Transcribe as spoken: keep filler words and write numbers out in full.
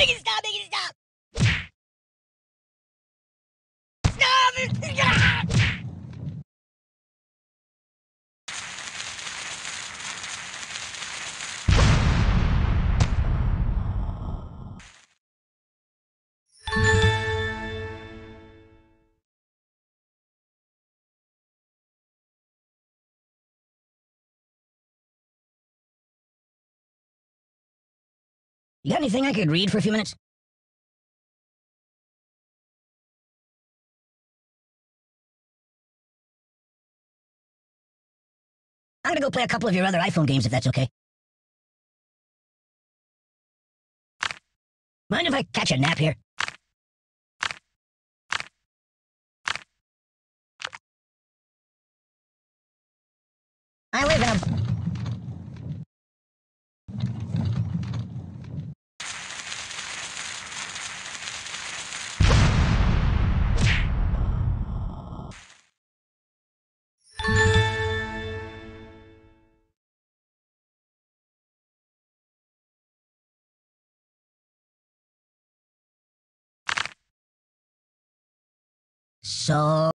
Make it stop! Make it stop! Stop! You got anything I could read for a few minutes? I'm gonna go play a couple of your other iPhone games if that's okay. Mind if I catch a nap here? I live in a... So...